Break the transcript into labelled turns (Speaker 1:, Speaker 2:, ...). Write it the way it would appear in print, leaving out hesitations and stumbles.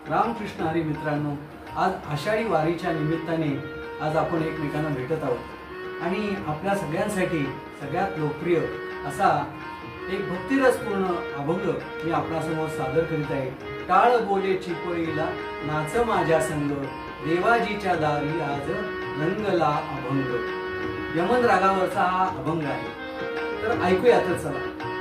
Speaker 1: रामकृष्ण हरी मित्रांनो, आज आषाढी वारीच्या निमित्ताने आज आपण एकमेकांना भेटत आहोत आणि आपल्या सगळ्यांसाठी सगळ्यात लोकप्रिय असा एक भक्तिरसपूर्ण अभंग मी आपल्यासमोर सादर करीत आहे। टाळ बोले चिपळीला नाच माझ्या संग, देवाजीच्या दारी आज रंगला अभंग। यमन रागावरचा हा अभंग आहे, तर ऐकूयातच चला।